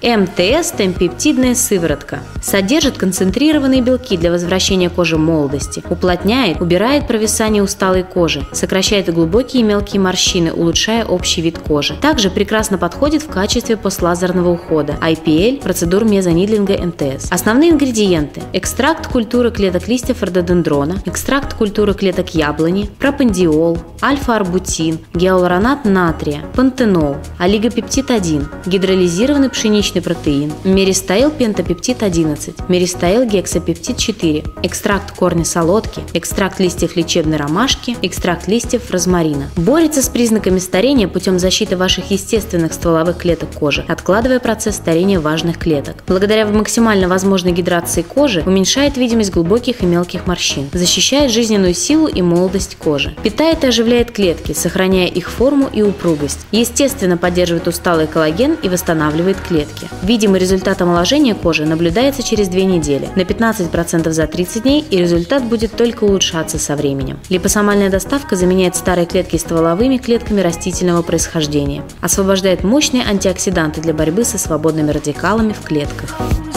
МТС – темпептидная сыворотка. Содержит концентрированные белки для возвращения кожи молодости, уплотняет, убирает провисание усталой кожи, сокращает глубокие и мелкие морщины, улучшая общий вид кожи. Также прекрасно подходит в качестве постлазерного ухода, IPL, процедур мезонидлинга МТС. Основные ингредиенты: экстракт культуры клеток листьев рододендрона, экстракт культуры клеток яблони, пропандиол, альфа-арбутин, гиалуронат натрия, пантенол, олигопептид-1, гидролизированный пшеничный протеин, меристаил пентапептид-11, меристаил гексапептид-4, экстракт корня солодки, экстракт листьев лечебной ромашки, экстракт листьев розмарина. Борется с признаками старения путем защиты ваших естественных стволовых клеток кожи, откладывая процесс старения важных клеток. Благодаря максимально возможной гидрации кожи уменьшает видимость глубоких и мелких морщин, защищает жизненную силу и молодость кожи, питает и оживляет клетки, сохраняя их форму и упругость, естественно поддерживает усталый коллаген и восстанавливает клетки. Видимый результат омоложения кожи наблюдается через 2 недели, на 15% за 30 дней, и результат будет только улучшаться со временем. Липосомальная доставка заменяет старые клетки стволовыми клетками растительного происхождения, освобождает мощные антиоксиданты для борьбы со свободными радикалами в клетках.